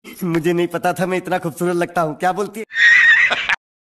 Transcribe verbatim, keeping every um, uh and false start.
मुझे नहीं पता था मैं इतना खूबसूरत लगता हूँ, क्या बोलती है?